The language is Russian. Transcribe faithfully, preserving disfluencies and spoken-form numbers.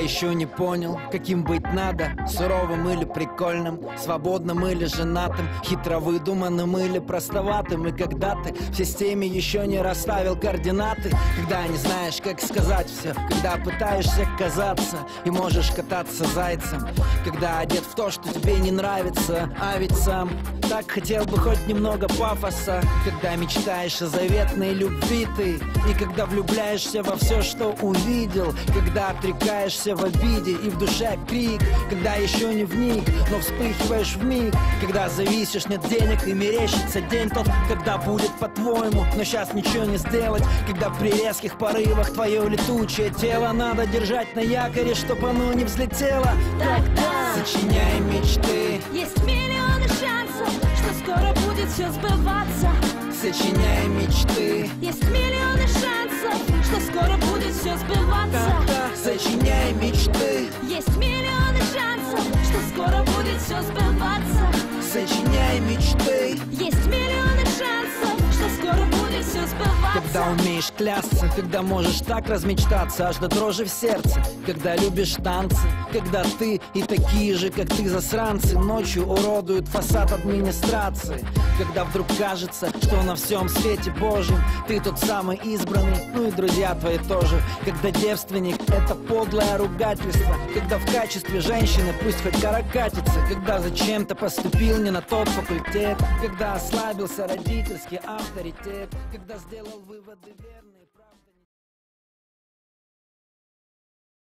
еще не понял, каким быть надо, суровым или прикольным, свободным или женатым, хитро выдуманным или простоватым. И когда ты в системе еще не расставил координаты, когда не знаешь, как сказать все, когда пытаешься казаться и можешь кататься зайцем, когда одет в то, что тебе не нравится, а ведь сам так хотел бы хоть немного пафоса, когда мечтаешь о заветной любви ты, и когда влюбляешься во все, что увидел, когда отрекаешься в обиде и в душе крик, когда еще не вник, но вспыхиваешь вмиг, когда зависишь, нет денег и мерещится день тот, когда будет по-твоему, но сейчас ничего не сделать, когда при резких порывах твое летучее тело надо держать на якоре, чтоб оно не взлетело. Тогда сочиняй мечты, есть миллионы шансов, что скоро будет все сбываться. Сочиняй мечты, есть миллионы шансов, что скоро будет все сбываться. да-да. Сочиняй мечты, есть миллионы шансов, что скоро будет все сбываться. сочиняй мечты, есть миллионы шансов, что скоро будет все сбываться. когда умеешь клясться, когда можешь так размечтаться аж до дрожи в сердце, когда любишь танцы, когда ты и такие же, как ты, засранцы ночью уродуют фасад администрации, когда вдруг кажется, что на всем свете Божьем ты тот самый избранный, ну и друзья твои тоже, когда девственник — это подлое ругательство, когда в качестве женщины пусть хоть каракатица, когда зачем-то поступил не на тот факультет, когда ослабился родительский авторитет, когда сделал выводы.